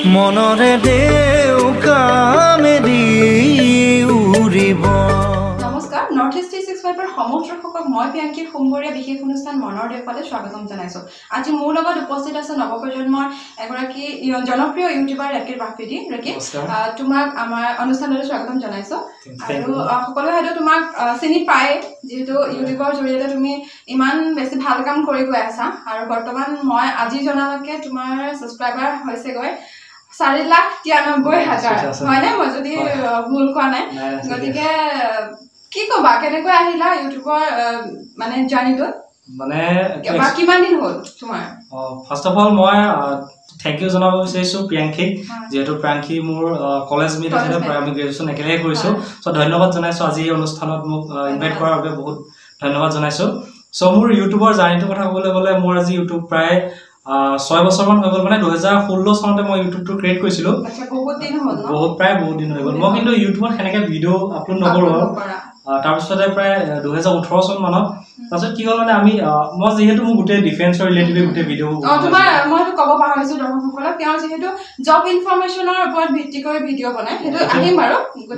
মনৰে দেউকামেদি উৰিব। নমস্কাৰ, north east 365 সমগ্ৰ দৰ্শকক মই প্ৰিয়াংকী সোমবৰীয়া বিশেষ অনুষ্ঠান মনৰ দেউকালে স্বাগতম জনাইছো। আজি মোৰ লগত উপস্থিত আছে নৱপ্ৰজন্মৰ এগৰাকী জনপ্ৰিয় ইউটিউবাৰ ৰেকিৰ বাফিদি। ৰেকি, তোমাক আমাৰ অনুষ্ঠানলৈ স্বাগতম জনাইছো। আৰু সকলোৱে হয়তো তোমাক চিনি পায়, যিহেতু ইউটিউবৰ জৰিয়তে তুমি ইমান বেছি ভাল কাম কৰি গৈ আছা। আৰু বৰ্তমান মই আজি জনালৈকে তোমাৰ ছাবস্ক্ৰাইবাৰ হৈছেগৈ 4,93,000 হয়নে? মই যদি ভুল কোৱা নাই। গতিকে কি কবা, কেনেকৈ আহিলা ইউটিউবৰ মানে জাৰ্নিটো? মানে কিমান দিন হ'ল তোমাৰ? ফাৰ্ষ্ট অফ অল মই থেংক ইউ জনাব বিচাৰিছো প্ৰিয়াংকীক, যেহেতু প্ৰিয়াংকী মোৰ কলেজ মেট আছিলে, আমি গ্ৰেজুৱেশ্যন একেলগে কৰিছো। চ' ধন্যবাদ জনাইছো আজি এই অনুষ্ঠানত মোক ইনভাইট কৰাৰ বাবে বহুত ধন্যবাদ জনাইছো। চ' মোৰ ইউটিউবৰ জাৰ্নিটোৰ কথা ক'বলৈ গ'লে মোৰ আজি ইউটিউব প্ৰায় 6 বছৰমান হৈ গ'ল। মানে 2016 চনতে মই ইউটিউবটো ক্ৰিয়েট কৰিছিলো। বহুত দিন হ'ল ন? প্ৰায় বহুত দিন হৈ গ'ল। মই কিন্তু ইউটিউবত সেনেকে ভিডিঅ' আপলোড নকৰোঁ। তাৰপিছতে প্ৰায় 2018 চন মানত তাৰপিছত কি হ'ল মানে মই যিহেতু মোৰ গোটেই ডিফেন্সৰ ৰিলেটেড গোটেই ভিডিঅ' মইতো ক'ব পাহৰিছো দৰ্শকসকলক, তেওঁ যিহেতু জব ইনফৰমেশ্যনৰ ওপৰত ভিত্তি কৰি ভিডিঅ' বনাই, সেইটো আহিম বাৰু।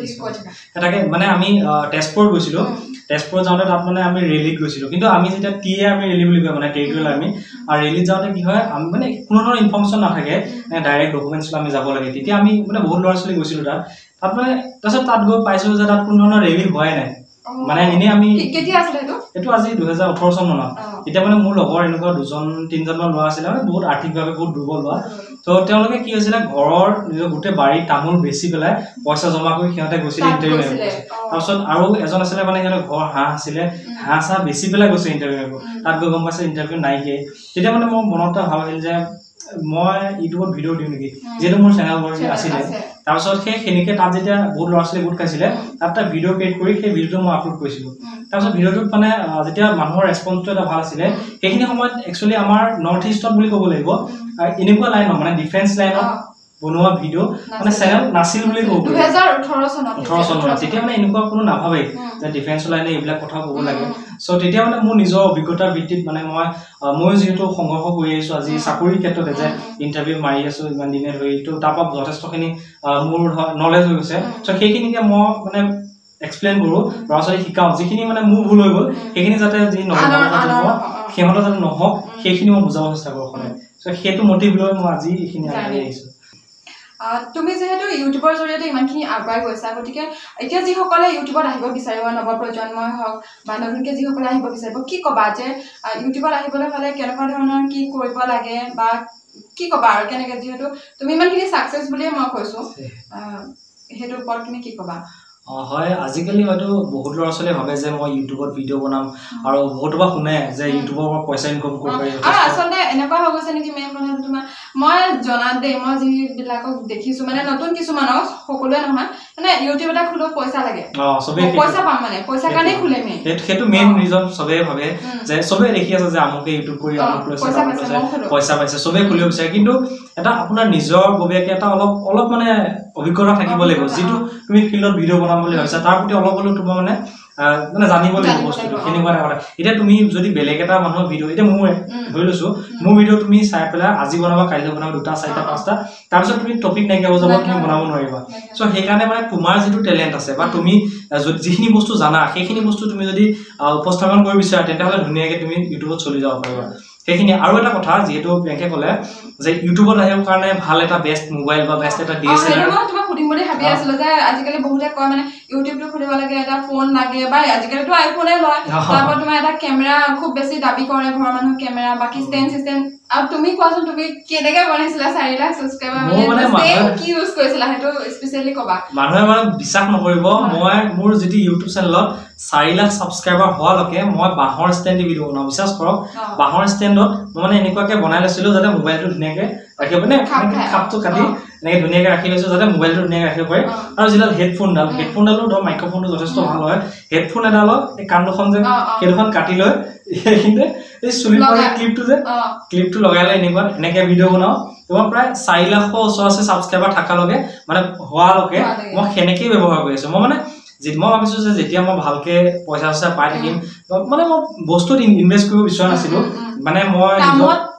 তাকে মানে আমি তেজপুৰত গৈছিলো। তেজপুৰত যাওঁতে তাত মানে আমি ৰেলীত গৈছিলো, কিন্তু আমি যেতিয়া আমি ৰেলী বুলি কয় মানে টেৰিটৰিয়েল আৰ্মি, আৰু ৰেলীত যাওঁতে কি হয়, আমি মানে কোনো ধৰণৰ ইনফৰমেশ্যন নাথাকে, ডাইৰেক্ট ডকুমেণ্টছ লৈ আমি যাব লাগে। তেতিয়া আমি মানে বহুত ল'ৰা ছোৱালী গৈছিলো তাত মানে তাৰপিছত তাত গৈ পাইছো যে তাত কোনো ধৰণৰ ৰেলী হোৱাই নাই। মানে এনেই আমি কেতিয়া আছিলে এইটো আজি 2018 চন মানত। এতিয়া মানে মোৰ লগৰ এনেকুৱা 2-3জনমান ল'ৰা আছিলে, মানে বহুত আৰ্থিকভাৱে বহুত দুৰ্বল ল'ৰা। ত' তেওঁলোকে কি হৈছিলে, ঘৰৰ নিজৰ গোটেই বাৰীত তামোল বেচি পেলাই পইচা জমা কৰি সিহঁতে গৈছিলে ইণ্টাৰভিউ মাৰিব। তাৰপিছত আৰু এজন আছিলে, মানে সিহঁতৰ ঘৰ হাঁহ আছিলে, হাঁহ চাহ বেচি পেলাই গৈছে ইণ্টাৰভিউ মাৰিব। তাত গৈ গম পাইছে ইণ্টাৰভিউ নাইকিয়াই। তেতিয়া মানে মোৰ মনত এটা ভাব আহিল যে মই ইউটিউবত ভিডিঅ' দিওঁ নেকি, যিহেতু মোৰ চেনেল আছিলে। তাৰপিছত সেইখিনিকে তাত যেতিয়া বহুত ল'ৰা ছোৱালী গোট খাইছিলে, তাত এটা ভিডিঅ' ক্ৰিয়েট কৰি সেই ভিডিঅ'টো মই আপলোড কৰিছিলো। তাৰপিছত ভিডিঅ'টোত মানে যেতিয়া মানুহৰ ৰেছপন্সটো এটা ভাল আছিলে, সেইখিনি সময়ত একচুৱেলি আমাৰ নৰ্থ ইষ্টত বুলি ক'ব লাগিব এনেকুৱা লাইনত মানে ডিফেন্স লাইনত বনোৱা ভিডিঅ' মানে চেনেল নাছিল বুলি ক'ব পাৰি। 2018 চনত তেতিয়া মানে এনেকুৱা কোনো নাভাবেই যে ডিফেন্স লাইনে এইবিলাক কথা ক'ব লাগে। চ' তেতিয়া মানে মোৰ নিজৰ অভিজ্ঞতাৰ ভিত্তিত মানে ময়ো যিহেতু সংঘৰ্ষ কৰি আহিছো আজি চাকৰিৰ ক্ষেত্ৰতে, যে ইণ্টাৰভিউ মাৰি আছো ইমান দিনে ধৰি, ত' তাৰ পৰা যথেষ্টখিনি মোৰ নলেজ হৈ গৈছে। চ' সেইখিনিকে মই মানে এক্সপ্লেইন কৰো, ল'ৰা ছোৱালীক শিকাওঁ, যিখিনি মানে মোৰ ভুল হৈ গ'ল সেইখিনি যাতে সিহঁতৰ যাতে নহওক সেইখিনি মই বুজাব চেষ্টা কৰো সদায়। চ' সেইটো মটিভ লৈ মই আজি এইখিনি আগবাঢ়ি আহিছো। তুমি যিহেতু ইউটিউবৰ জৰিয়তে ইমানখিনি আগুৱাই গৈছা, গতিকে এতিয়া যিসকলে ইউটিউবত আহিব বিচাৰিব, নৱপ্ৰজন্মই হওক বা নতুনকৈ যিসকলে আহিব বিচাৰিব, কি ক'বা যে ইউটিউবত আহিবলৈ হ'লে কেনেকুৱা ধৰণৰ কি কৰিব লাগে, বা কি ক'বা আৰু কেনেকৈ, যিহেতু তুমি ইমানখিনি ছাকচেছ বুলিয়ে মই কৈছো, সেইটোৰ ওপৰত তুমি কি ক'বা? হয়, আজিকালি হয়তো বহুত ল'ৰা ছোৱালীয়ে ভাবে যে মই ইউটিউবত ভিডিঅ' বনাম, আৰু বহুতো বা শুনে যে ইউটিউবৰ পৰা পইচা ইনকাম কৰিব পাৰি। আৰু আচলতে এনেকুৱা হৈ গৈছে নেকি মেইন কথাটো, তোমাৰ মই জনাত দেই, মই যিবিলাকক দেখিছো, মানে নতুন কিছুমানক, সকলোৱে নহয়, মানে ইউটিউব এটা খোলো পইচা লাগে, পইচা পাম, মানে পইচা কাৰণে খোলে। সেইটো মেইন ৰিজন। চবেই ভাবে যে চবেই দেখি আছে যে আমুকে ইউটিউব কৰি পইচা পাইছে, চবেই খুলিব বিচাৰে, কিন্তু এটা আপোনাৰ নিজৰ ববীয়াকে এটা অলপ মানে অভিজ্ঞতা থাকিব লাগিব। যিটো তুমি ফিল্ডত ভিডিঅ' বনাম বুলি ভাবিছা, তাৰ প্ৰতি অলপ হ'লেও তোমাৰ মানে জানিব লাগিব বস্তুটো, সেনেকুৱা এটা কথা। এতিয়া তুমি যদি বেলেগ এটা মানুহৰ ভিডিঅ', এতিয়া মোৰ ধৰি লৈছো, মোৰ ভিডিঅ' তুমি চাই পেলাই আজি বনাবা, কাইলৈ বনাবা, 2টা 4টা 5টা, তাৰপিছত তুমি টপিক নাইকিয়া হৈ যাব, তুমি বনাব নোৱাৰিবা। চ' সেইকাৰণে মানে তোমাৰ যিটো টেলেণ্ট আছে বা তুমি যিখিনি বস্তু জানা, সেইখিনি বস্তু তুমি যদি উপস্থাপন কৰিব বিচাৰা, তেতিয়াহ'লে ধুনীয়াকে তুমি ইউটিউবত চলি যাব পাৰিবা। সেইখিনি। আৰু এটা কথা, যিহেতু প্ৰিয়াংকে ক'লে যে ইউটিউবত আহিবৰ কাৰণে ভাল এটা বেষ্ট মোবাইল বা বেষ্ট এটা DSLR, তোমাক সুধিম বুলি ভাবি আছিলো যে আজিকালি বহুতে কয় মানে ইউটিউবটো খুলিব লাগে এটা ফোন লাগে, বা আজিকালিতো আইফোনে লয়, তাৰপৰা তোমাৰ এটা কেমেৰা খুব বেছি দাবী কৰে ঘৰৰ মানুহ, কেমেৰা, বাকী ষ্টেণ্ড চিষ্টেম। আৰু তুমি কোৱাচোন, তুমি কেনেকে বনাইছিলা 4 লাখ ছাবস্ক্ৰাইবাৰ, মানে কি ইউজ কৰিছিলা, সেইটো স্পেচিয়েলি ক'বা। মানুহে মানে বিশ্বাস নকৰিব, মই মোৰ যিটো ইউটিউব চেনেলত 4 লাখ ছাবস্ক্ৰাইবাৰ হোৱালৈকে মই বাঁহৰ ষ্টেণ্ড দি ভিডিঅ' বনাওঁ। বিশ্বাস কৰক, বাঁহৰ ষ্টেণ্ডত মই মানে এনেকুৱাকে বনাই লৈছিলো যাতে মোবাইলটো ধুনীয়াকে ৰাখিব, মানে খাপটো কাটি এনেকে ধুনীয়াকে ৰাখি লৈছো যাতে মোবাইলটো ধুনীয়াকে ৰাখিব পাৰি। আৰু যিডাল হেডফোনডালো ধৰ মাইক্ৰফোনটো যথেষ্ট ভাল হয়, হেডফোন এডালত এই কাণ দুখন যে সেইদুখন কাটি লৈ সেইখিনিতে এই চুলিৰ পৰা ক্লিপটো লগাই লৈ এনেকে ভিডিঅ' বনাওঁ। তোমাৰ প্ৰায় 4 লাখৰ ওচৰা-ওচৰি ছাবস্ক্ৰাইবাৰ থকালৈকে, মানে হোৱালৈকে মই সেনেকেই ব্যৱহাৰ কৰি আছো। মই ভাবিছো যে যেতিয়া মই ভালকে পইচা পাই থাকিম, মানে মই বস্তুত ইনভেষ্ট কৰিব বিচৰা নাছিলো, মানে মই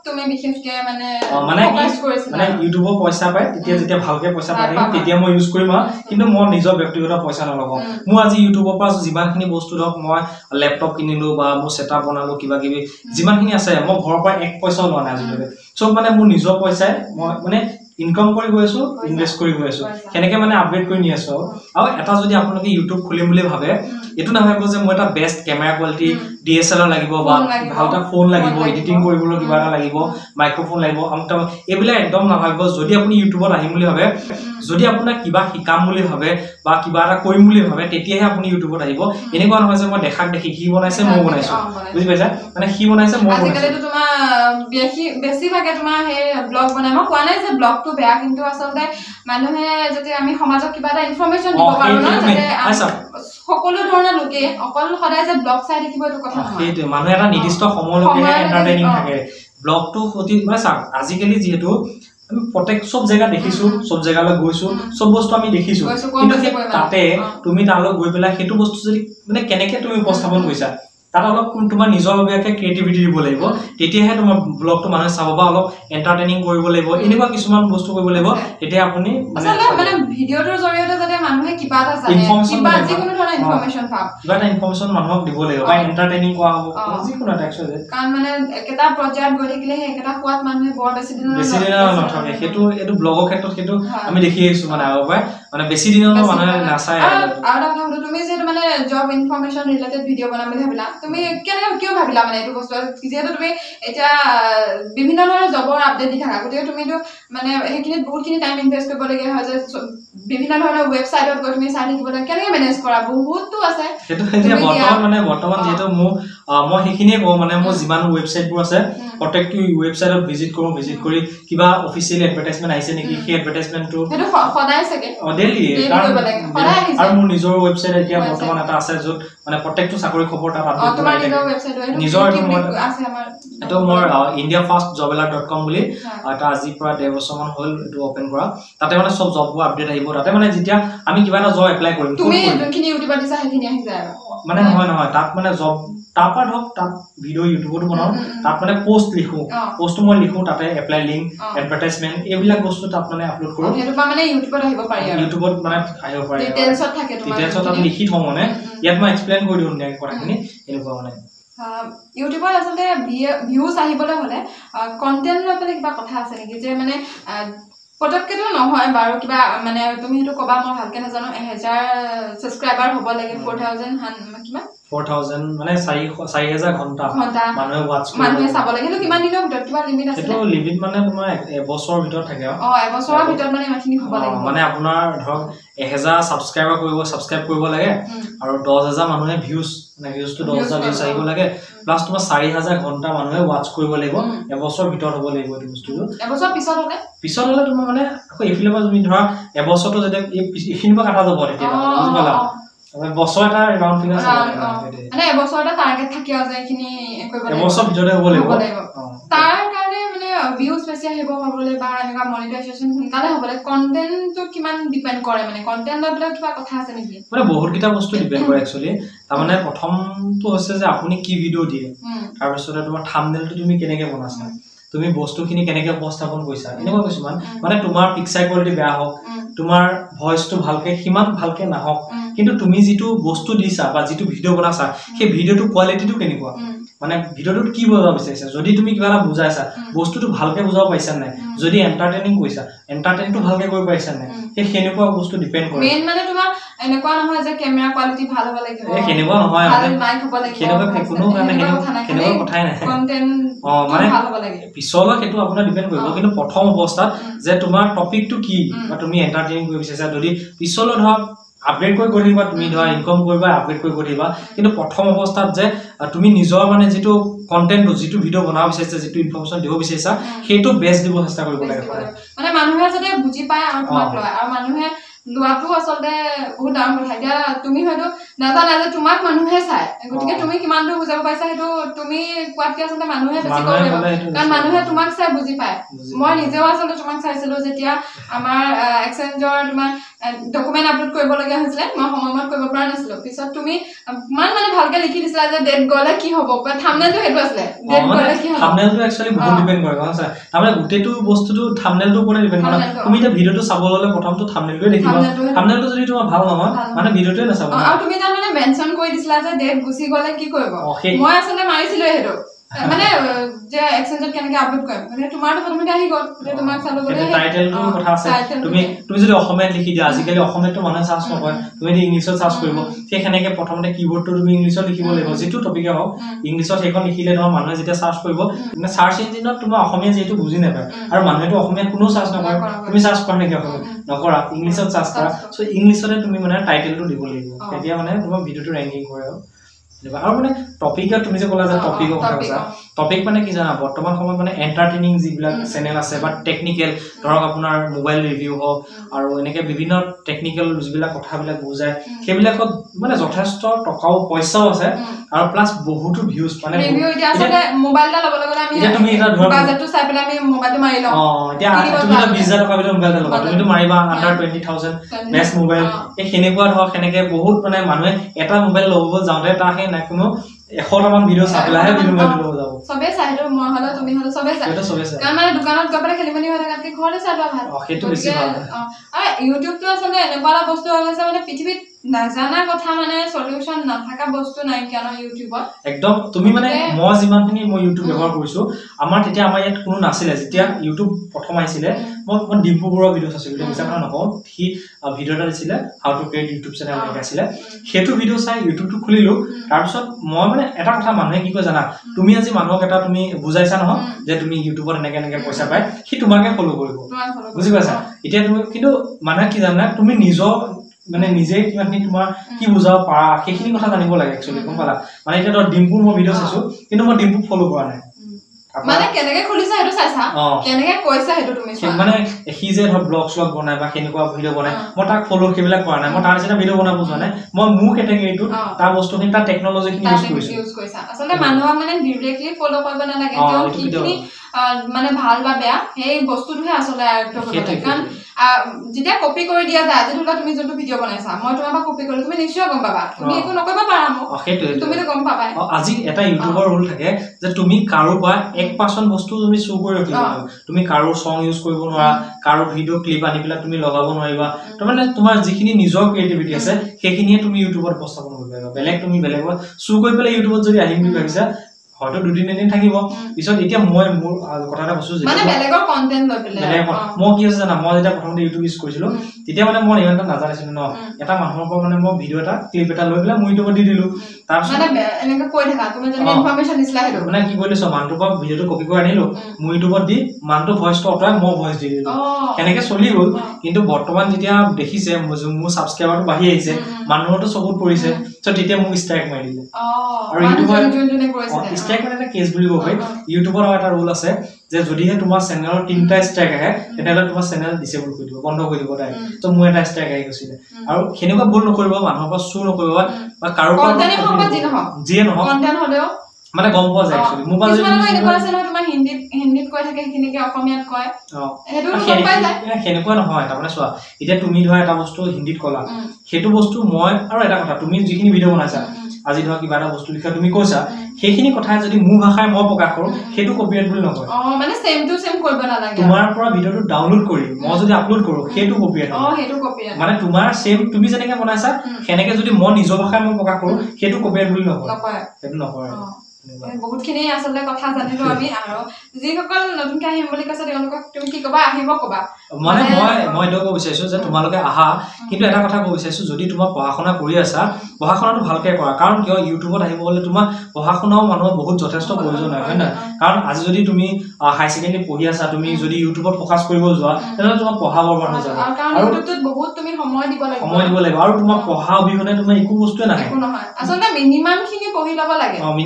তুমি বিশেষকে মানে মানে ফোকাস কৰিছিলা মানে ইউটিউবৰ পইচা পায় তেতিয়া যেতিয়া ভালকে পইচা পায় তেতিয়া মই ইউজ কৰিম কিন্তু মই নিজৰ ব্যক্তিগত পইচা নলগাও মই আজি ইউটিউবৰ পৰা যিমানখিনি বস্তু ধৰক মই ল্যাপটপ কিনিলো বা মই সেটআপ বনালো কিবা কিবি যিমানখিনি আছে মই ঘৰৰ পৰা এক পইচাও লোৱা নাই আজিলৈকে সব মানে মোৰ নিজৰ পইচাই মই মানে ইনকাম কৰি গৈ আছো ইনভেস্ট কৰি গৈ আছো কেনেকে মানে আপগ্ৰেড কৰি নি আছো আৰু এটা যদি আপোনালোকে ইউটিউব খুলিম বুলি ভাবে এটো নাভাবিব যে মই এটা বেষ্ট ক্যামেৰা কোৱালিটি DSLR লাগিব বা ভালটা ফোন লাগিব এডিটিং কৰিবলৈ কিবা এটা লাগিব মাইক্ৰোফোন লাগিব আমটা এবিলা একদম নাভাবিব যদি আপুনি ইউটিউবত আহিম বুলি ভাবে যদি আপোনাক কিবা শিকাম বুলি ভাবে বা কিবা এটা কৰিম বুলি ভাবে তেতিয়াহে আপুনি ইউটিউবত আহিব এনেকুৱা নহয় যে মই দেখাক দেখি কি বনাইছে মই বনাইছো বুজি পাইছা মানে কি বনাইছে মই বনাইছো আজিকালি তো তোমাৰ বেছি ভাগে তোমাৰ হে ব্লগ বনাই মই কোৱা নাই যে ব্লগটো বেয়া কিন্তু আসলে মানুহে যদি আমি সমাজক কিবা এটা ইনফৰমেশন দিব পাৰো না যাতে সকলো ধৰণৰ লোকে অকল সদায় যে ব্লগ চাই থাকিব এটো কথা নহয় সেইটো মানুহ এটা নিৰ্দিষ্ট সময়লৈকে এন্টাৰটেইনিং থাকে ব্লগটো অতি মানে আজিকালি যেহেতু আমি প্ৰত্যেক সব জায়গা দেখিছো সব জায়গালৈ গৈছো সব বস্তু আমি দেখিছো কিন্তু তাতে তুমি তালৈ গৈ পেলাই হেতু বস্তু যদি মানে কেনেকে তুমি উপস্থাপন কৰিছা তাত অলপ তোমাৰ নিজৰ বাবে ক্ৰিয়েটিভিটি দিব লাগিব তেতিয়াহে তোমাৰ ব্লগটো মানুহে চাব বা অলপ এন্টাৰটেইনিং কৰিব লাগিব এনেকুৱা কিছুমান বস্তু কৰিব লাগিব তেতিয়া আপুনি মানে ভিডিওটোৰ জৰিয়তে যাতে মানুহে কিবা এটা জানে কিবা যিকোনো ধৰণৰ ইনফৰমেশন পাব কিবা এটা ইনফৰমেশন মানুহক দিব লাগিব বা এন্টাৰটেইনিং কৰা হ'ব যিকোনো এটা এক্সপ'জ কাৰণ মানে একেটা পৰ্যায়ত গৈ থাকিলে একেটা কোৱাত মানুহে বৰ বেছি দিনৰ নথকে হেতু এটো ব্লগৰ ক্ষেত্ৰত হেতু আমি দেখি আহিছো মানে আগৰ পৰাই মানে বেছি দিনৰ মানুহে নাচায় আৰু এটা কথা তুমি যেটো মানে জব ইনফৰমেশন ৰিলেটেড ভিডিও বনাম বুলি ভাবিলা তুমি কেনে কিয় ভাবিলা মানে এটো বস্তু যেটো তুমি এটা বিভিন্ন ধৰণৰ জবৰ আপডেট দি থাকা গতিকে তুমিটো মানে হেকিনিত বহুতখিনি টাইম ইনভেস্ট কৰিব লাগে হয় যে বিভিন্ন ধৰণৰ ওয়েবসাইটত গৈ তুমি চাই থাকিব লাগে কেনে মেনেজ কৰা বহুতটো আছে হেতু বৰ্তমান যেটো মই হেখিনিয়ে কও মানে মই যিমান ওয়েবসাইটবোৰ আছে প্ৰত্যেকটো ওয়েবসাইটত ভিজিট কৰি কিবা অফিচিয়েল এডভাৰটাইজমেন্ট আহিছে নেকি সেই এডভাৰটাইজমেন্টটো হেতু সদায় সকে ডেইলি আৰু মোৰ নিজৰ ওয়েবসাইট এতিয়া বৰ্তমান এটা আছে যত মানে প্ৰত্যেকটো চাকৰি খবৰ তাত আপডেট তোমাৰ নিজৰ ওয়েবসাইট নিজৰ আছে আমাৰ এটো মোৰ indiafastjobalert.com বুলি এটা আজি পৰা 1.5 বছৰমান হ'ল এটো ওপেন কৰা তাতে মানে সব জববোৰ আপডেট আহিব তাতে মানে যেতিয়া আমি কিবা এটা জব এপ্লাই কৰিম তুমি যোনখিনি ইউটিউবত দিছা হেখিনি আহি যায় মানে নহয় তাত মানে জব তাপাৰ ধক তাত ভিডিও ইউটিউবত বনাও তাত মানে পোষ্ট লিখো পোষ্ট মই লিখো তাতে এপ্লাই লিংক এডভাৰটাইজমেন্ট এইবিলাক বস্তু তাত মানে আপলোড কৰো হেতু মানে ইউটিউবত আহিব পাৰি আৰু ইউটিউবত মানে আহিব পাৰি ডিটেইলছত থাকে তোমাৰ ডিটেইলছত আমি লিখি থওঁ মানে ইয়াত মই এক্সপ্লেইন কৰি দিওঁ নে কথাখিনি এনেকুৱা মানে ইউটিউবত আসলে ভিউজ আহিবলৈ হলে কন্টেন্ট লৈ পেলাই কিবা কথা আছে নেকি যে মানে পটককেটো নহয় বাৰু কিবা মানে তুমি হেতু কবা মই ভালকে নাজানো 1000 সাবস্ক্ৰাইবাৰ হ'ব লাগে 4000 কিমান 4000 মানে 4000 ঘন্টা মানুহে ওয়াচ কৰে মানুহে চাব লাগে হেতু কিমান দিনৰ ভিতৰত কিবা লিমিট আছে হেতু লিমিট মানে তোমাৰ এবছৰৰ ভিতৰত থাকে এবছৰৰ ভিতৰত মানে ইমানখিনি হ'ব লাগে মানে আপোনাৰ ধৰক 1000 সাবস্ক্ৰাইব কৰিব লাগে আৰু 10000 মানুহে ভিউজ মানে ভিউজটো 10000 ভিউজ আহিব লাগে প্লাস তোমাৰ 4000 ঘন্টা মানুহে ওয়াচ কৰিব লাগিব এবছৰৰ ভিতৰত হ'ব লাগিব এই বস্তুটো এবছৰ পিছত হলে তোমাৰ মানে আকৌ এফিলে পৰা তুমি ধৰা এবছৰটো যদি এখিনি পৰা কাটা যাব তেতিয়া বুজি পালা বছৰ এটা ৰাউন্ড ফিগাৰ মানে এবছৰ এটা টাৰ্গেট থাকে যে এখিনি কৰিব লাগিব এবছৰ ভিতৰতে হ'ব লাগিব তাৰ কাৰণে মানে ভিউজ বেছি আহিব হ'বলে বা এনেকা মনিটাইজেশন সোনকালে হ'বলে কন্টেন্টটো কিমান ডিপেন্ড কৰে মানে কন্টেন্ট লৈ কিবা কথা আছে নেকি মানে বহুত কিটা বস্তু ডিপেন্ড কৰে একচুয়ালি তাৰ মানে প্ৰথমটো হৈছে যে আপুনি কি ভিডিও দিয়ে তাৰ পিছতে তোমাৰ থাম্বনেলটো তুমি কেনেকৈ বনাছা তুমি বস্তুখিনি কেনেকৈ উপস্থাপন কৰিছা এনেকুৱা কিছুমান মানে তোমাৰ পিকচাৰ কোৱালিটি বেয়া হওক তোমাৰ ভয়েসটো ভালকে হিমান ভালকে নাহক কিন্তু তুমি যেটো বস্তু দিছা বা যেটো ভিডিও বনাছা সেই ভিডিওটো কোৱালিটিটো কেনেকুৱা মানে ভিডিওটোত কি বুজাব বিচাৰিছা যদি তুমি কিবা এটা বুজাইছা বস্তুটো ভালকে বুজাব পাইছা নাই যদি এন্টাৰটেইনিং কৰিছা এন্টাৰটেইনটো ভালকে কৰিব পাইছা নাই সেই হেনেকুৱা বস্তু ডিপেন্ড কৰে মেইন মানে তোমাৰ এনেকুৱা নহয় যে ক্যামেৰা কোৱালিটি ভাল হ'ব লাগিব হেনেকুৱা নহয় ভাল মাইক হ'ব লাগিব হেনেকুৱা কোনো কাৰণে হেনেকুৱা কথাই নাই কন্টেন্ট মানে ভাল হ'ব লাগিব পিছলৈ হেতু আপোনাৰ ডিপেন্ড কৰিব কিন্তু প্ৰথম অৱস্থাত যে তোমাৰ টপিকটো কি বা তুমি এন্টাৰটেইনিং কৰিব বিচাৰিছা যদি পিছলৈ ধৰক আপগ্ৰেড কৰি কৰিবা তুমি ধৰা ইনকাম কৰিবা আপগ্ৰেড কৰি কৰিবা কিন্তু প্ৰথম অৱস্থাত যে তুমি নিজৰ মানে যেটো কন্টেন্ট যেটো ভিডিও বনাব বিচাৰিছা যেটো ইনফৰমেশন দিব বিচাৰিছা হেতু বেস্ট দিব চেষ্টা কৰিব লাগে মানে মানুহে যদি বুজি পায় আৰু তোমাক লয় আৰু মানুহে লোৱাটো আসলে বহুত ডাঙৰ কথা এতিয়া তুমি হয়তো নাজানা যে তোমাক মানুহে চাই গতিকে তুমি কিমান দূৰ বুজাব পাইছা হেতু তুমি কোৱাতকে আসলে মানুহে বেছি কৰে কাৰণ মানুহে তোমাক চাই বুজি পায় মই নিজেও আসলে তোমাক চাইছিলো যেতিয়া আমাৰ এক্সচেঞ্জৰ তোমাৰ ডকুমেন্ট আপলোড কৰিব লগা হৈছিলে মই সময়মত কৰিব পৰা নাছিলো পিছত তুমি মানে ভালকে লিখি দিছিলা যে ডেট গলে কি হ'ব থাম্বনেলটো হেতু আছিলে ডেট গলে কি হ'ব থাম্বনেলটো একচুয়ালি বহুত ডিপেন্ড কৰে কাৰণ তাৰমানে গোটেটো বস্তুটো থাম্বনেলটো ওপৰত ডিপেন্ড কৰে তুমি এটা ভিডিওটো চাব ললে প্ৰথমটো থাম্বনেলটোৱে দেখিবা থাম্বনেলটো যদি তোমাৰ ভাল নহয় মানে ভিডিওটোৱে নাচাবা আৰু তুমি জানো মানে মেনশন কৰি দিছিলা যে ডেট গুছি গলে কি কৰিব মই আসলে মাৰিছিলো হেতু মানে যে এক্সচেঞ্জত কেনেকৈ আপলোড কৰিম মানে তোমাৰটো প্ৰথমতে আহি গ'ল যে তোমাক চালো গলে টাইটেলটো কথা আছে তুমি যদি অসমীয়াত লিখি দিয়া আজিকালি অসমীয়াটো মানুহে সাৰ্চ নকৰে তুমি যদি ইংলিছত সাৰ্চ কৰিব সেনেকৈ প্ৰথমতে কিবোৰ্ডটো তুমি ইংলিছত লিখিব লাগিব যেটো টপিকে হওক ইংলিছত সেইখন লিখিলে তোমাৰ মানুহে যেতিয়া সাৰ্চ কৰিব মানে সাৰ্চ ইঞ্জিনত তোমাৰ অসমীয়া যেটো বুজি নাপায় আৰু মানুহেটো অসমীয়াত কোনো সাৰ্চ নকৰে তুমি সাৰ্চ কৰা নেকি অসমীয়াত নকৰা ইংলিছত সাৰ্চ কৰা সো ইংলিছতে তুমি মানে টাইটেলটো দিব লাগিব তেতিয়া মানে তোমাৰ ভিডিওটো ৰেংকিং কৰে আৰু মানে টপিকত তুমি যে ক'লা যে টপিকৰ কথা কৈছা টপিক মানে কি জানা বৰ্তমান সময়ত মানে এন্টাৰটেইনিং যিবিলাক চেনেল আছে বা টেকনিক্যাল ধৰক আপোনাৰ মোবাইল ৰিভিউ হওক আৰু এনেকে বিভিন্ন টেকনিক্যাল যিবিলাক কথাবিলাক বুজায় সেইবিলাকত মানে যথেষ্ট টকাও পইচাও আছে আৰু প্লাস বহুতো ভিউজ মানে ৰিভিউ এতিয়া আসলে মোবাইলটা ল'ব লগলে আমি তুমি এটা ধৰ বাজেটটো চাই পেলাই আমি মোবাইলটো মাৰি লওঁ এতিয়া তুমি 20000 টকা ভিতৰত মোবাইলটা ল'বা তুমি মাৰিবা আন্ডাৰ 20000 বেষ্ট মোবাইল এই হেনেকুৱা ধৰ হেনেকে বহুত মানে মানুহে এটা মোবাইল ল'ব যাওঁতে তাহে না কোনো 100 মান ভিডিও চাপলাহে ভিডিও মাৰি ল'ব যাব সবে চাইটো মই হলো তুমি হলো সবে চাই এটা সবে চাই কাৰণ মানে দোকানত গৈ পেলাই খেলিমেলি হৈ থাকাতকে ঘৰতে চাই লোৱা ভাল সেইটো বেছি ভাল আৰু ইউটিউবটো আসলে এনেকুৱা বস্তু হৈ গৈছে মানে পৃথিৱীত নাজানা কথা মানে সলিউশন নাথাকা বস্তু নাই কিয়নো ইউটিউবত একদম তুমি মানে মই যিমানখিনি মই ইউটিউব ব্যৱহাৰ কৰিছো আমাৰ তেতিয়া আমাৰ ইয়াত কোনো নাছিলে যেতিয়া ইউটিউব প্ৰথম আহিছিলে মই ডিম্পুগুৰৰ ভিডিও চাইছিলো তেতিয়া কথা নকওঁ সি ভিডিও এটা দিছিলে how to create YouTube channel এটা আছিলে সেইটো ভিডিও চাই ইউটিউবটো খুলিলো তাৰ পিছত মই মানে এটা কথা মানুহে কি কয় জানা তুমি আজি মানুহক এটা তুমি বুজাইছা নহয় যে তুমি ইউটিউবত এনেকে পইচা পায় সি তোমাকে ফলো কৰিব বুজি পাইছা এতিয়া তুমি কিন্তু মানুহে কি জানা তুমি নিজৰ মানে নিজে কিমানখিনি তোমাৰ কি বুজাব পাৰা সেইখিনি কথা জানিব লাগে একচুয়ালি কোন পালা মানে এটা ডিম্পুৰ মই ভিডিও চাইছো কিন্তু মই ডিম্পু ফলো কৰা নাই মানে কেনেকে খুলিছা হেতু চাইছা কেনেকে কৈছা হেতু তুমি চোৱা মানে সি যে ধৰ ব্লগ শ্লগ বনায় বা কেনেকুৱা ভিডিও বনায় মই তাক ফলো সেইবিলাক কৰা নাই মই তাৰ নিচিনা ভিডিও বনাব যোৱা নাই মই মোৰ কেটেগৰীটো তাৰ বস্তুখিনি তাৰ টেকনলজিখিনি ইউজ কৰিছো আচলতে মানুহক মানে ডিৰেক্টলি ফলো কৰিব নালাগে তেওঁ কিখিনি মানে ভাল বা বেয়া সেই বস্তুটোহে আচলতে আয়ত্ব কৰিব লাগে কাৰণ যেতিয়া কপি কৰি দিয়া যায় আজি ধৰা তুমি যোনটো ভিডিও বনাইছা মই তোমাৰ পৰা কপি কৰিলো তুমি নিশ্চয় গম পাবা তুমি একো নকৰিব পাৰা মোক তুমি তো গম পাবা আজি এটা ইউটিউবৰ ৰুল থাকে যে তুমি কাৰো পৰা 1% বস্তু তুমি শো কৰি ৰাখিব তুমি কাৰো সং ইউজ কৰিব নোৱাৰা কাৰো ভিডিও ক্লিপ আনি পেলাই তুমি লগাব নোৱাৰিবা মানে তোমাৰ যিখিনি নিজৰ ক্ৰিয়েটিভিটি আছে সেইখিনিয়ে তুমি ইউটিউবত উপস্থাপন কৰিব পাৰিবা বেলেগ তুমি বেলেগত শো কৰি পেলাই ইউটিউবত যদি আহিম বুলি ভাবিছা হয়তো দুদিন এদিন থাকিব পিছত এতিয়া মই মোৰ কথা এটা কৈছো যে মানে বেলেগৰ কন্টেন্ট লৈ পেলাই মই কি আছে জানা মই যেতিয়া প্ৰথমতে ইউটিউব ইউজ কৰিছিলো তেতিয়া মানে মই ইমানটা নাজানিছিলো ন এটা মানুহৰ পৰা মানে মই ভিডিও এটা ক্লিপ এটা লৈ পেলাই মই ইউটিউবত দি দিলো তাৰপিছত মানে এনেকৈ কৈ থাকা তুমি যেন ইনফৰমেশন দিছিলা হেতু মানে কি কৰিছো মানুহৰ পৰা ভিডিওটো কপি কৰি আনিলো মই ইউটিউবত দি মানুহটো ভয়েসটো অটৰাই মই ভয়েস দি দিলো কেনেকে চলি গ'ল কিন্তু বৰ্তমান যেতিয়া দেখিছে মোৰ সাবস্ক্ৰাইবাৰটো বাঢ়ি আহিছে মানুহৰটো চকুত পৰিছে সো তেতিয়া মোক ষ্ট্ৰাইক মাৰি দিলে আৰু ইউটিউবৰ ষ্ট্ৰাইক মানে এটা কেছ বুলি কয় ইউটিউবৰ এটা ৰুল আছে যে যদিহে তোমাৰ চেনেলৰ 3টা ষ্ট্ৰাইক আহে তেতিয়াহ'লে তোমাৰ চেনেল ডিসেবল কৰি দিব বন্ধ কৰি দিব তাই তো মোৰ এটা ষ্ট্ৰাইক আহি গৈছিলে আৰু হেনেকুৱা ভুল নকৰিব মানুহৰ পৰা চুৰ নকৰিব বা কাৰো পৰা যিয়ে নহওক কন্টেন্ট হলেও মানে গম পোৱা যায় একচুয়ালি মোবাইল যদি এনেকুৱা আছে নহয় তোমাৰ হিন্দীত কৈ থাকে সেইখিনিকে অসমীয়াত কয় হেতু গম পাই যায় হেনেকুৱা নহয় তাৰমানে চোৱা এতিয়া তুমি ধৰা এটা বস্তু হিন্দীত কলা হেতু বস্তু মই আৰু এটা কথা তুমি যিখিনি ভিডিও বনাইছা আজি ধৰা কিবা এটা বস্তু লিখা তুমি কৈছা সেইখিনি কথা যদি মোৰ ভাষায় মই প্ৰকাশ কৰো হেতু কপিৰাইট বুলি নকয় মানে সেম টু সেম কৰিব নালাগে তোমাৰ পৰা ভিডিওটো ডাউনলোড কৰি মই যদি আপলোড কৰো হেতু কপিৰাইট হেতু কপিৰাইট মানে তোমাৰ সেম তুমি যেনেকে বনাইছা হেনেকে যদি মই নিজৰ ভাষায় মই প্ৰকাশ কৰো হেতু কপিৰাইট বুলি নকয় হেতু নকয় বহুতখিনি আসলে কথা জানিলো আমি আৰু যিসকল নতুনকৈ আহিম বুলি কৈছে তেওঁলোকক তুমি কি কবা আহিব কবা মানে মই এটো ক'ব বিচাৰিছো যে তোমালোকে আহা কিন্তু এটা কথা ক'ব বিচাৰিছো যদি তোমাৰ পঢ়াশুনা কৰি আছা পঢ়াশুনাটো ভালকে কৰা কাৰণ কিয় ইউটিউবত আহিব গলে তোমাৰ পঢ়াশুনাও মানুহৰ বহুত যথেষ্ট প্ৰয়োজন হয় না কাৰণ আজি যদি তুমি হাই সেকেন্ডাৰী পঢ়ি আছা তুমি যদি ইউটিউবত ফোকাস কৰিব যোৱা তেনে তোমাৰ পঢ়া বৰবাদ হৈ যাব আৰু ইউটিউবত বহুত তুমি সময় দিব লাগিব আৰু তোমাৰ পঢ়া অবিহনে তোমাৰ একো বস্তুৱে নাহে একো নহয় আসলে মিনিমাম খিনি পঢ়ি লব লাগে মিনিমাম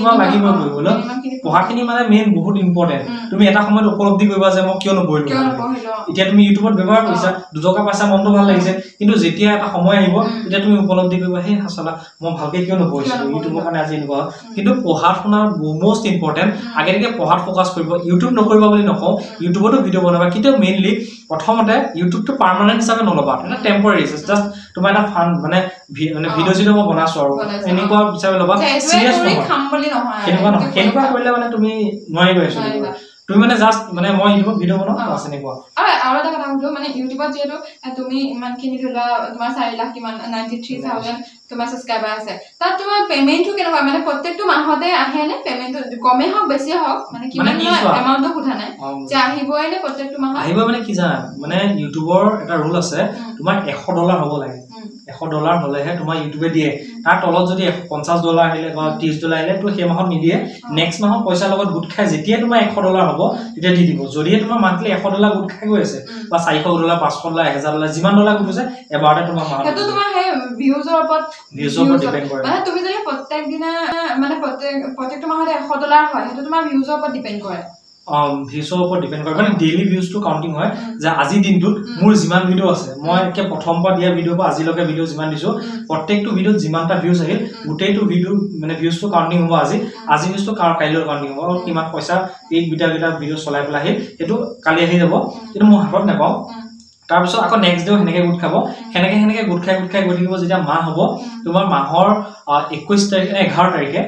টকা লাগিব কৰিবলৈ পঢ়াখিনি মানে মেইন বহুত ইম্পৰ্টেন্ট তুমি এটা সময়ত উপলব্ধি কৰিবা যে মই কিয় নপঢ়িলো এতিয়া তুমি ইউটিউবত ব্যৱহাৰ কৰিছা 2 টকা পাইছা মনটো ভাল লাগিছে কিন্তু যেতিয়া এটা সময় আহিব তেতিয়া তুমি উপলব্ধি কৰিবা হে হাসলা মই ভালকে কিয় নপঢ়িছো ইউটিউবৰ কাৰণে আজি এনেকুৱা কিন্তু পঢ়া শুনা মোষ্ট ইম্পৰ্টেন্ট আগেকে পঢ়াত ফোকাস কৰিব ইউটিউব নকৰিবা বুলি নকওঁ ইউটিউবতো ভিডিও বনাবা কিন্তু মেইনলি প্ৰথমতে ইউটিউবটো পাৰ্মানেন্ট হিচাপে নলবা এটা টেম্পৰাৰী জাস্ট তোমাৰ এটা ফান মানে ভিডিও যিটো মই বনাছো আৰু এনেকুৱা হিচাপে লবা সিৰিয়াস নহয় কেনেকুৱা কৰিলে মানে তুমি নোৱাৰিবা তুমি মানে জাস্ট মানে মই ইউটিউবত ভিডিও বনাও আছে নেকুৱা আৰু এটা কথা হলো মানে ইউটিউবত যেটো তুমি ইমানখিনি ধলা তোমাৰ 4 লাখ কিমান 93000 তোমাৰ সাবস্ক্ৰাইবাৰ আছে তাত তোমাৰ পেমেন্টটো কেনেকুৱা মানে প্ৰত্যেকটো মাহতে আহে নে পেমেন্টটো কমে হওক বেছি হওক মানে কিমান এমাউন্টটো খুঠা নাই যে আহিবই নে প্ৰত্যেকটো মাহত আহিব মানে কি জানা মানে ইউটিউবৰ এটা ৰুল আছে তোমাৰ $100 হ'ব লাগে $100 হলেহে তোমাৰ ইউটিউবে দিয়ে তাৰ তলত যদি $50 আহিলে বা $30 আহিলে তো সেই মাহত নিদিয়ে নেক্সট মাহত পইচা লগত গুট খাই যেতিয়া তোমাৰ $100 হ'ব তেতিয়া দি দিব যদি তোমাৰ মান্থলি $100 গুট খাই গৈ আছে বা $400 $500 $1000 যিমান ডলাৰ গুট আছে এবাৰতে তোমাৰ মাহত সেইটো তোমাৰ হে ভিউজৰ ওপৰত ডিপেন্ড কৰে মানে তুমি যদি প্ৰত্যেক দিনা মানে প্ৰত্যেকটো মাহতে $100 হয় সেইটো তোমাৰ ভিউজৰ ওপৰত ডিপেন্ড কৰে ভিউজৰ ওপৰত ডিপেন্ড কৰে মানে ডেইলি ভিউজটো কাউন্টিং হয় যে আজি দিনটোত মোৰ যিমান ভিডিও আছে মই একে প্ৰথম পৰা দিয়া ভিডিও বা আজিলৈকে ভিডিও যিমান দিছো প্ৰত্যেকটো ভিডিওত যিমানটা ভিউজ আহিল গোটেইটো ভিডিও মানে ভিউজটো কাউন্টিং হ'ব আজি ভিউজটো কাইলৈ কাউন্টিং হ'ব আৰু কিমান পইচা এই বিটা ভিডিও চলাই পেলাই আহিল সেইটো কালি আহি যাব কিন্তু মই হাতত নাপাওঁ তাৰ পিছত আকৌ নেক্সট ডে হেনেকে গুট খাব হেনেকে গুট খাই গৈ থাকিব যেতিয়া মাহ হ'ব তোমাৰ মাহৰ 21 তাৰিখ 11 তাৰিখে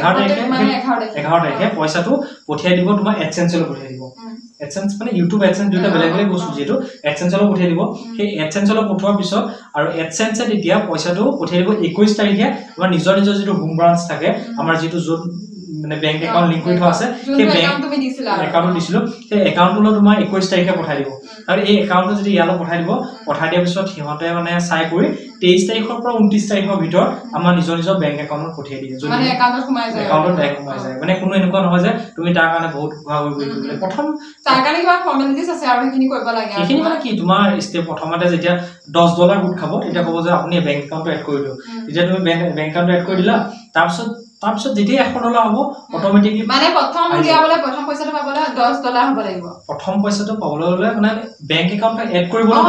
11 তাৰিখে পইচাটো পঠিয়াই দিব তোমাৰ এডসেন্সলৈ পঠিয়াই দিব এডসেন্স মানে ইউটিউব এডসেন্স দুটা বেলেগ বেলেগ বস্তু যেটো এডসেন্সলৈ পঠিয়াই দিব সেই এডসেন্সলৈ পঠোৱাৰ পিছত আৰু এডসেন্সে তেতিয়া পইচাটো পঠিয়াই দিব 21 তাৰিখে তোমাৰ নিজৰ যেটো হোম ব্ৰাঞ্চ থাকে আমাৰ যেটো য'ত মানে বেংক একাউন্ট লিংক কৰি থোৱা আছে সেই বেংক তুমি দিছিলা একাউন্ট দিছিলো সেই একাউন্টলৈ তোমাৰ 21 তাৰিখে পঠাই দিব আৰু এই একাউন্টটো যদি ইয়ালৈ পঠাই দিয়াৰ পিছত সিহঁতে মানে চাই কৰি 23 তাৰিখৰ পৰা 29 তাৰিখৰ ভিতৰত আমাৰ নিজৰ বেংক একাউন্টত পঠিয়াই দিয়ে মানে একাউন্টত সোমাই যায় মানে কোনো এনেকুৱা নহয় যে তুমি তাৰ কাৰণে বহুত ঘুৰা ঘুৰি কৰিলে প্ৰথম তাৰ কাৰণে কিবা ফৰ্মালিটিজ আছে আৰু সেইখিনি কৰিব লাগে সেইখিনি মানে কি তোমাৰ ষ্টেপ প্ৰথমতে যেতিয়া $10 গুট খাব তেতিয়া ক'ব যে আপুনি বেংক একাউন্টত এড কৰি দিও তেতিয়া তুমি বেংক একাউন্টত এড কৰি দিলা তাৰপিছত যেতিয়া $100 হ'ব অটোমেটিকলি মানে প্ৰথম দিয়াবলে প্ৰথম পইচাটো পাবলে $10 হ'ব লাগিব প্ৰথম পইচাটো পাবলৈ হলে মানে বেংক একাউন্টত এড কৰিবলৈ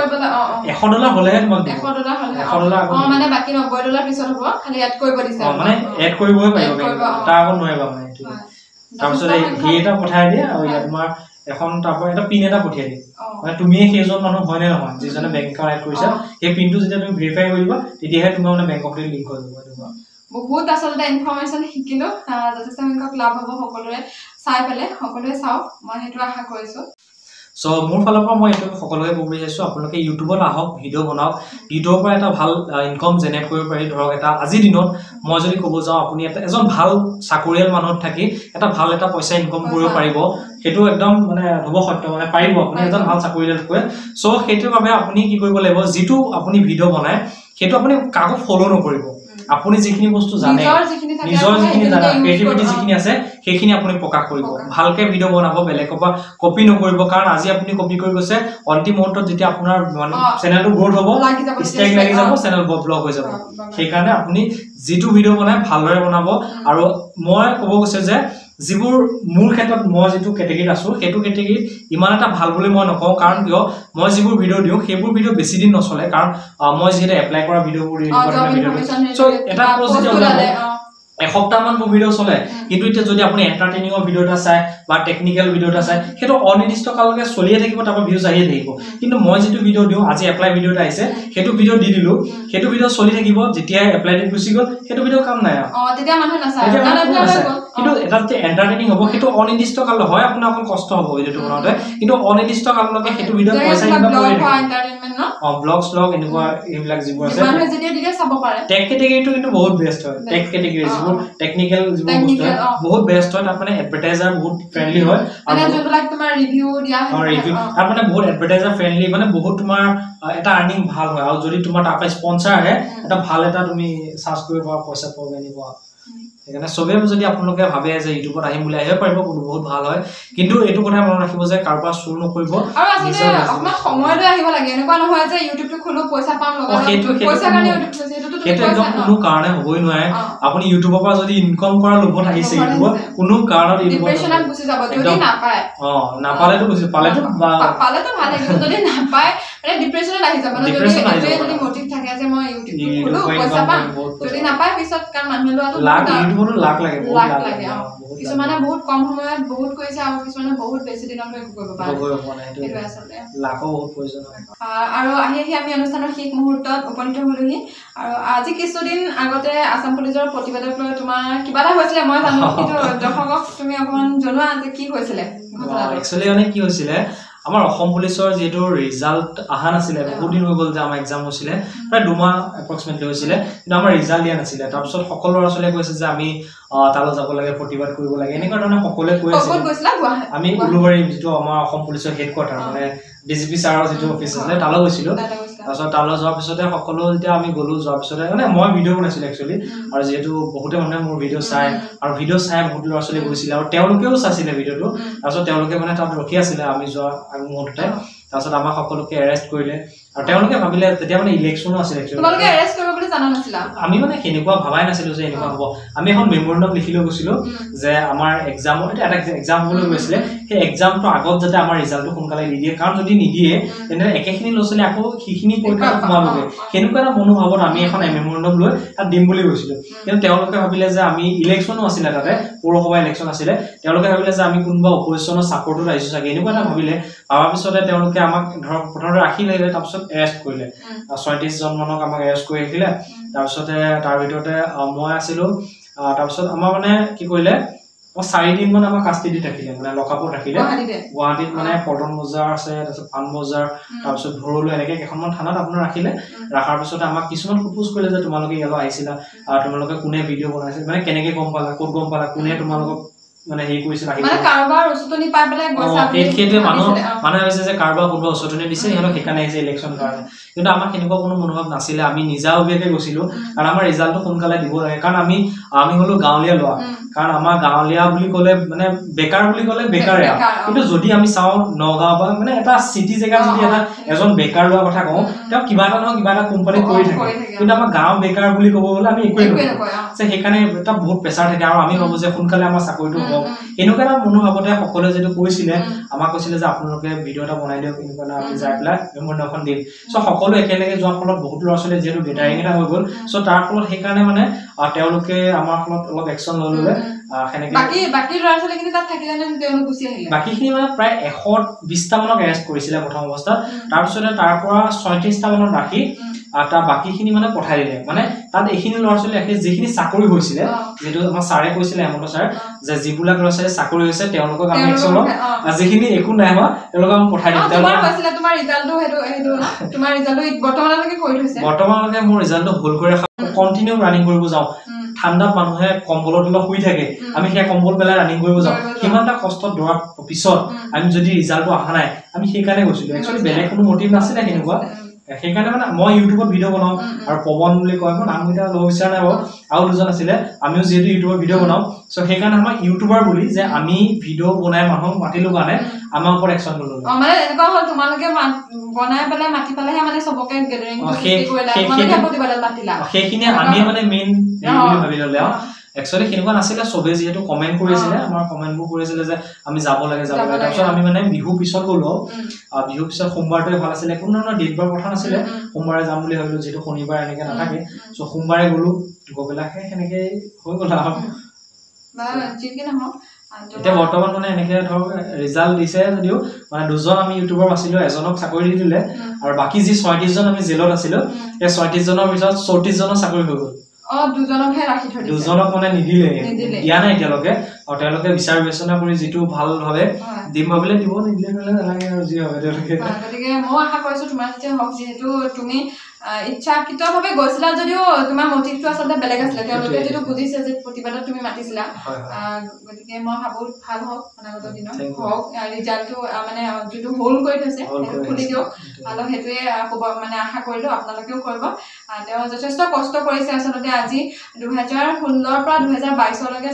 $100 হলেহে তোমাক দিব $100 মানে বাকি $90 পিছত হ'ব খালি এড কৰিব দিছে মানে এড কৰিবই পাৰিব তাৰ আগত নোৱাৰিবা মানে এইটো তাৰপিছত এই এটা পঠাই দিয়া আৰু ইয়াত তোমাৰ এখন তাৰপৰা এটা পিন এটা পঠিয়াই দিয়ে মানে তুমিয়ে সেইজন মানুহ হয় নে নহয় যিজনে বেংক একাউন্ট এড কৰিছা সেই পিনটো যেতিয়া তুমি ভেৰিফাই কৰিবা তেতিয়াহে তোমাৰ মানে বেংকত লিংক হৈ যাব এইটো বহুত আসলতে ইনফৰমেশন শিকিলো যথেষ্ট সংখ্যক লাভ হ'ব সকলোৰে চাই পেলে সকলোৱে চাওক মই হেতু আশা কৰিছো সো মোৰ ফালৰ পৰা মই এটো সকলোৱে ক'ব বিচাৰিছো আপোনালোকে ইউটিউবত আহক ভিডিও বনাওক ভিডিওৰ পৰা এটা ভাল ইনকাম জেনেৰেট কৰিব পাৰি ধৰক এটা আজি দিনত মই যদি ক'ব যাওঁ আপুনি এজন ভাল চাকৰিয়াল মানুহ থাকি এটা ভাল এটা পইচা ইনকাম কৰিব পাৰিব হেতু একদম মানে হ'ব সত্য মানে পাৰিব আপুনি এজন ভাল চাকৰিয়াল কয় সো হেতুৰ বাবে আপুনি কি কৰিব লাগিব যেটো আপুনি ভিডিও বনায় হেতু আপুনি কাকো ফলো নকৰিব আপুনি যিখিনি বস্তু জানে নিজৰ যিখিনি জানা ক্ৰিয়েটিভিটি যিখিনি আছে সেইখিনি আপুনি প্ৰকাশ কৰিব ভালকে ভিডিও বনাব বেলেগৰ পৰা কপি নকৰিব কাৰণ আজি আপুনি কপি কৰি গৈছে অন্তিম মুহূৰ্তত যেতিয়া আপোনাৰ মানে চেনেলটো গ্ৰোথ হ'ব ষ্ট্ৰাইক লাগি যাব চেনেল ব্লক হৈ যাব সেই কাৰণে আপুনি যেটো ভিডিও বনায় ভালদৰে বনাব আৰু মই ক'ব গৈছে যে যিবোৰ মূল ক্ষেত্ৰত মই যেটো কেটেগৰী আছো হেতু কেটেগৰী ইমান এটা ভাল বুলি মই নকওঁ কাৰণ কিয় মই যিবোৰ ভিডিও দিও সেইবোৰ ভিডিও বেছি দিন নচলে কাৰণ মই যেটা এপ্লাই কৰা ভিডিওবোৰ সো এটা পোষ্ট যেতিয়া ওলাব এসপ্তাহমান ভিডিও চলে কিন্তু এতিয়া যদি আপুনি এন্টাৰটেইনিংৰ ভিডিও এটা চাই বা টেকনিক্যাল ভিডিও এটা চাই হেতু অনিৰ্দিষ্ট কাললৈকে চলিয়ে থাকিব তাৰ পৰা ভিউজ আহিয়ে থাকিব কিন্তু মই যেটো ভিডিও দিও আজি এপ্লাই ভিডিও এটা আহিছে হেতু ভিডিও দি দিলো হেতু ভিডিও চলি থাকিব যেতিয়া এপ্লাই ডেট গুছি গল হেতু ভিডিও কাম নাই তেতিয়া মানুহ নাচায় কিন্তু এটা যে এন্টাৰটেইনিং হ'ব হেতু অনিৰ্দিষ্ট কাল হয় আপোনাৰ অকন কষ্ট হ'ব ভিডিওটো বনাওতে কিন্তু অনিৰ্দিষ্ট কাললৈকে হেতু ভিডিও পইচা ইনকাম কৰি এন্টাৰটেইনমেন্ট ন ব্লগছ এনেকুৱা এইবিলাক যিবোৰ আছে মানুহে যেতিয়া চাব পাৰে টেক কেটেগৰীটো কিন্তু বহুত বেষ্ট হয় টেক কেটেগৰী যিবোৰ টেকনিক্যাল যিবোৰ বস্তু বহুত বেষ্ট হয় তাত মানে এডভাৰটাইজাৰ বহুত ফ্ৰেন্ডলি হয় মানে যোনবিলাক তোমাৰ ৰিভিউ দিয়া হয় ৰিভিউ তাত মানে বহুত এডভাৰটাইজাৰ ফ্ৰেন্ডলি মানে বহুত তোমাৰ এটা আৰ্নিং ভাল হয় আৰু যদি তোমাৰ তাৰ পৰা স্পন্সৰ আহে এটা ভাল এটা তুমি সাৰ্চ কৰিব পাৰা পইচা পাব নিব সেইকাৰণে চবে যদি আপোনালোকে ভাবে যে ইউটিউবত আহিম বুলি আহিব পাৰিব বহুত ভাল হয় কিন্তু এইটো কথা মনত ৰাখিব যে কাৰোবাৰ চুৰ নকৰিব আৰু আচলতে অকমান সময় লৈ আহিব লাগে এনেকুৱা নহয় যে ইউটিউবটো খুলো পইচা পাম লগা পইচা কাৰণে সেইটো একদম কোনো কাৰণে হ'বই নোৱাৰে আপুনি ইউটিউবৰ পৰা যদি ইনকাম কৰা লোভত আহিছে ইউটিউবত কোনো কাৰণত ডিপ্ৰেছনত গুচি যাব যদি নাপায় নাপালেতো গুচি পালেতো ভালে যদি নাপায় মানে ডিপ্ৰেছনত আহি যাব যদি মোটিভ থাকে যে মই ইউটিউবটো খুলো পইচা পাম যদি নাপায় পিছত কাৰণ মানুহে লোৱাটো ইউটিউবতো লাখ লাগে কিছুমানে বহুত কম সময়ত বহুত কৰিছে আৰু কিছুমানে বহুত বেছি দিনলৈ কৰিব পাৰে সেইটো আচলতে লাখো বহুত প্ৰয়োজন আৰু আহি আমি অনুষ্ঠানৰ শেষ মুহূৰ্তত উপনীত হলোহি আৰু আজি কিছুদিন আগতে আসাম পুলিচৰ প্ৰতিবাদক লৈ তোমাৰ কিবা এটা হৈছিলে মই জানো কিন্তু দৰ্শকক তুমি অকমান জনোৱা যে কি হৈছিলে ঘটনাটো একচুয়ালি মানে কি হৈছিলে আমাৰ অসম পুলিচৰ যেটো ৰিজাল্ট আহা নাছিলে বহুত দিন হৈ গল যে আমাৰ এক্সাম হৈছিলে প্ৰায় 2 মাহ এপ্ৰক্সিমেটলি হৈছিলে কিন্তু আমাৰ ৰিজাল্ট দিয়া নাছিলে তাৰ পিছত সকলো ল'ৰা-ছোৱালীয়ে কৈছে যে আমি তালৈ যাব লাগে প্ৰতিবাদ কৰিব লাগে এনেকুৱা ধৰণে সকলোৱে কৈ আছে আমি উলুবাৰী যেটো আমাৰ অসম পুলিচৰ হেডকোৱাৰ্টাৰ মানে ডিজিপি ছাৰৰ যেটো অফিচ আছে তালৈ গৈছিলো তাৰপিছত তালৈ যোৱাৰ পিছতে সকলো যেতিয়া আমি গলো যোৱাৰ পিছতে মানে মই ভিডিঅ' বনাইছিলো একচুয়ালি আৰু যেটো বহুতে মানুহে মোৰ ভিডিঅ' চাই আৰু ভিডিঅ' চাই বহুত ল'ৰা-ছোৱালী গৈছিল আৰু তেওঁলোকেও চাইছিলে ভিডিঅ'টো তাৰপিছত তেওঁলোকে মানে তাত ৰখি আছিলে আমি যোৱা আগমুহূৰ্ততে তাৰপিছত আমাৰ সকলোকে এৰেষ্ট কৰিলে আৰু তেওঁলোকে ভাবিলে তেতিয়া মানে ইলেকশ্যনো আছিল একচুয়ালি তোমালোকে এৰেষ্ট কৰিব বুলি জানা নাছিলা আমি মানে কেনেকুৱা ভাবাই নাছিলো যে এনেকুৱা হ'ব আমি এখন মেমোৰেণ্ডাম লিখিলো গৈছিলো যে আমাৰ এক্সাম এটা এক্সাম হ'বলৈ গৈছিলে সেই এক্সামটো আগত যাতে আমাৰ ৰিজাল্টটো সোনকালে দি দিয়ে কাৰণ যদি নিদিয়ে তেনে একেখিনি ল'ছলে আকৌ সিখিনি পৰীক্ষা সোমাবগে কেনেকুৱা এটা মনোভাৱত আমি এখন মেমোৰেণ্ডাম লৈ তাত দিম বুলি গৈছিলো কিন্তু তেওঁলোকে ভাবিলে যে আমি ইলেকশ্যনো আছিল তাতে পৌৰসভা ইলেকশ্যন আছিলে তেওঁলোকে ভাবিলে যে আমি কোনোবা অপজিশ্যনৰ সাপোৰ্টত আহিছো চাগে এনেকুৱা এটা ভাবিলে ভাবা পিছতে তেওঁলোকে আমাক ধৰক প্ৰথমতে ৰাখিলে তাৰপিছত এৰেষ্ট কৰিলে 36 জন মানক আমাক এৰেষ্ট কৰি ৰাখিলে তাৰপিছতে তাৰ ভিতৰতে মই আছিলো তাৰপিছত আমাৰ মানে কি কৰিলে 4 দিন মান আমাক কাষ্টি দি ৰাখিলে মানে লকআপত ৰাখিলে গুৱাহাটীত মানে পল্টন বজাৰ আছে তাৰপিছত পান বজাৰ তাৰপিছত ধৰলৈ এনেকে কেইখনমান থানাত আপোনাৰ ৰাখিলে ৰাখাৰ পিছতে আমাক কিছুমান প্ৰপ'জ কৰিলে যে তোমালোকে ইয়ালৈ আহিছিলা তোমালোকে কোনে ভিডিঅ' বনাইছে মানে কেনেকে গম পালা ক'ত গম পালা কোনে তোমালোকক মানে হেই কৰিছিল মানে কাৰোবাৰ উচতনি পাই পেলাই গৈছা সেইটো মানুহ হৈছে যে কাৰোবাৰ কোনোবা উচতনি দিছে ইহঁতক সেইকাৰণে আহিছে ইলেকশ্যন কাৰণে কিন্তু আমাৰ কেনেকুৱা কোনো মনোভাৱ নাছিলে আমি নিজাববীয়াকে গৈছিলো কাৰণ আমাৰ ৰিজাল্টটো সোনকালে দিব লাগে কাৰণ আমি হলো গাঁৱলীয়া লোৱা কাৰণ আমাৰ গাঁৱলীয়া বুলি ক'লে মানে বেকাৰ বুলি ক'লে বেকাৰে কিন্তু যদি আমি চাওঁ নগাঁও বা মানে এটা সিটি জেগা যদি এটা এজন বেকাৰ লোৱা কথা কওঁ তেওঁ কিবা এটা নহয় কিবা এটা কোম্পানী কৰি থাকে কিন্তু আমাৰ গাঁও বেকাৰ বুলি ক'ব গ'লে আমি একোৱে নকওঁ যে সেইকাৰণে এটা বহুত প্ৰেছাৰ থাকে আৰু আমি ভাবো যে সোনকালে আমাৰ চাকৰিটো হ'ব এনেকুৱা এটা মনোভাৱতে সকলোৱে যেটো কৈছিলে আমাক কৈছিলে যে আপোনালোকে ভিডিঅ' এটা বনাই দিয়ক এনেকুৱা না আমি যাই পেলাই মেমোৰেণ্ডামখন দিম সো সকলো একেলগে যোৱাৰ ফলত বহুত ল'ৰা-ছোৱালী যেটো গেটাৰিং এটা হৈ গ'ল সো তাৰ ফলত সেইকাৰণে মানে তেওঁলোকে আমাৰ ফলত অলপ একচন ললে বাকি ল'ৰা-ছোৱালী কিন্তু তাত থাকিলে নে তেওঁলোক গুচি আহিলে বাকিখিনি মানে প্ৰায় 120টা মানক এৰেষ্ট কৰিছিলে প্ৰথম অৱস্থাত তাৰপিছতে তাৰ পৰা 36টা মানক ৰাখি তাৰ বাকিখিনি মানে পঠাই দিলে মানে তাত এইখিনি ল'ৰা-ছোৱালী ৰাখি যিখিনি চাকৰি হৈছিলে যেটো আমাৰ ছাৰে কৈছিলে হেমন্ত ছাৰ যে যিবিলাক ল'ৰা-ছোৱালী চাকৰি হৈছে তেওঁলোকক আমি একচন লম যিখিনি একো নাই হোৱা তেওঁলোকক আমি পঠাই দিম তোমাৰ হৈছিলে তোমাৰ ৰিজাল্টটো হেতু না তোমাৰ ৰিজাল্টটো বৰ্তমানলৈকে কৰি থৈছে বৰ্তমানলৈকে মোৰ ৰিজাল্টটো হোল্ড কৰি কন্টিনিউ ৰানিং কৰিব যাওঁ ঠাণ্ডাত মানুহে কম্বলৰ তলত শুই থাকে আমি সেই কম্বল পেলাই ৰানিং কৰিব যাওঁ কিমানটা কষ্টত দৌৰাৰ পিছত আমি যদি ৰিজাল্টটো অহা নাই আমি সেইকাৰণে গৈছিলো একচুৱেলি বেলেগ কোনো মটিভ নাছিলে সেনেকুৱা সেইকাৰণে মানে মই ইউটিউবত ভিডিঅ' বনাওঁ আৰু পৱন বুলি কয় মই নামকেইটা ল'ব বিচৰা নাই আৰু দুজন আছিলে আমিও যিহেতু ইউটিউবত ভিডিঅ' বনাওঁ চ' সেইকাৰণে আমাৰ ইউটিউবাৰ বুলি যে আমি ভিডিঅ' বনাই মানুহক মাতিলো কাৰণে আমাৰ ওপৰত একচন ল'লো মানে এনেকুৱা হ'ল তোমালোকে বনাই পেলাই মাতি পেলাইহে মানে চবকে গেদাৰিং সেইখিনি আমি মানে মেইন বুলি ভাবি ল'লে একচুৱেলি কেনেকুৱা নাছিলে চবে যেহেতু কমেন্ট কৰিছিলে আমাৰ কমেন্টবোৰ কৰিছিলে যে আমি যাব লাগে তাৰপিছত আমি মানে বিহু পিছত গ'লো বিহু পিছত সোমবাৰটোৱে ভাল আছিলে কোনো ধৰণৰ ডেট বাৰ কথা নাছিলে সোমবাৰে যাম বুলি ভাবিলো যেহেতু শনিবাৰ এনেকে নাথাকে চ' সোমবাৰে গ'লো গৈ পেলাই সেনেকে হৈ গ'ল আৰু এতিয়া বৰ্তমান মানে এনেকে ধৰক ৰিজাল্ট দিছে যদিও মানে দুজন আমি ইউটিউবাৰ আছিলো এজনক চাকৰি দি দিলে আৰু বাকি যি 36 জন আমি জেলত আছিলো এই 36 জনৰ পিছত 34 জনৰ চাকৰি হৈ গ'ল দুজনকহে ৰাখি থৈ দিছে দুজনক মানে নিদিলে দিয়া নাই এতিয়ালৈকে আৰু তেওঁলোকে বিচাৰ বিবেচনা কৰি যিটো ভাল ভাবে দিম ভাবিলে দিব নিদিলে নালাগে আৰু যি হবে তেওঁলোকে গতিকে মই আশা কৰিছো তোমাৰ যেতিয়া হওক যিহেতু তুমি ইচ্ছাকৃতভাৱে গৈছিলা যদিও তোমাৰ মটিভটো আচলতে বেলেগ আছিলে তেওঁলোকে যিটো বুজিছে যে প্ৰতিবাদত তুমি মাতিছিলা গতিকে মই ভাবো ভাল হওক অনাগত দিনত হওক ৰিজাল্টটো মানে যিটো হোল্ড কৰি থৈছে খুলি দিয়ক আৰু সেইটোৱে মানে আশা কৰিলো আপোনালোকেও কৰিব তেওঁ যথেষ্ট কষ্ট কৰিছে আচলতে আজি 2016 পৰা 2022 লৈকে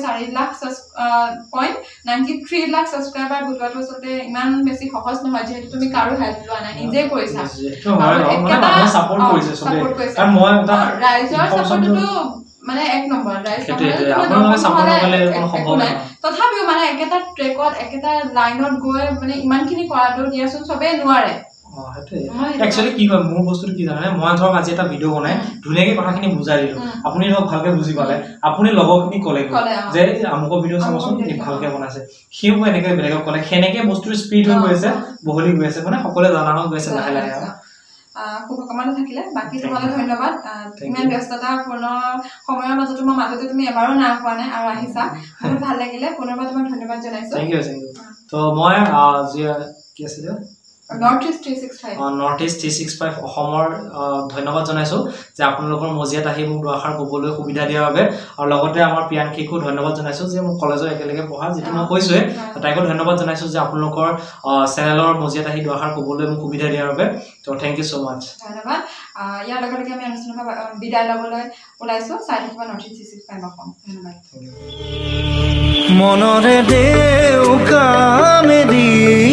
4.93 লাখ সাবস্ক্ৰাইবাৰ গোটোৱাটো আচলতে ইমান বেছি সহজ নহয় যিহেতু তুমি কাৰো হেল্প লোৱা নাই নিজে কৰিছা সাপোৰ্ট কৰিছে সবে কাৰণ মই এটা ৰাইজৰ সাপোৰ্টটো মানে এক নম্বৰ ৰাইজ আপোনালোকে সাপোৰ্ট নকৰিলে কোনো সম্ভৱ নহয় তথাপিও মানে একেটা ট্ৰেকত একেটা লাইনত গৈ মানে ইমানখিনি কৰাটো দিয়াচোন সবে নোৱাৰে একচুয়ালি কি হয় মোৰ বস্তুটো কি জানে মই ধৰক আজি এটা ভিডিও বনাই ধুনীয়াকৈ কথাখিনি বুজাই দিলো আপুনি ধৰক ভালকে বুজি পালে আপুনি লগৰখিনি ক'লে যে আমুক ভিডিও চাবচোন কি ভালকে বনাইছে সিও এনেকৈ বেলেগক ক'লে সেনেকৈ বস্তুৰ স্পীড হৈ গৈছে বহলি গৈ আছে মানে সকলোৱে জানা হৈ গৈছে লাহে লাহে শুভকামনা থাকিলে বাকি তোমালৈ ধন্যবাদ ইমান ব্যস্ততাপূৰ্ণ সময়ৰ মাজতো মই মাজতে তুমি এবাৰো না কোৱা নাই আৰু আহিছা বহুত ভাল লাগিলে পুনৰবাৰ তোমাক ধন্যবাদ জনাইছো থ্যাংক ইউ তো মই কি আছিল নৰ্থ ইষ্ট 365 অসমৰ ধন্যবাদ জনাইছো যে আপোনালোকৰ মজিয়াত আহি মোক দুআষাৰ ক'বলৈ সুবিধা দিয়াৰ বাবে আৰু লগতে আমাৰ প্ৰিয়াংকীকো ধন্যবাদ জনাইছো যে মোক কলেজৰ একেলগে পঢ়া যেটো মই কৈছোৱে তাইকো ধন্যবাদ জনাইছো যে আপোনালোকৰ চেনেলৰ মজিয়াত আহি দুআষাৰ ক'বলৈ মোক সুবিধা দিয়াৰ বাবে তো থ্যাংক ইউ সো মাচ ধন্যবাদ ইয়াৰ লগতে আমি অনুষ্ঠানৰ বিদায় ল'বলৈ ওলাইছো চাই থাকিবা নৰ্থ ইষ্ট 365 অসম ধন্যবাদ মনৰে দেউ কামেৰি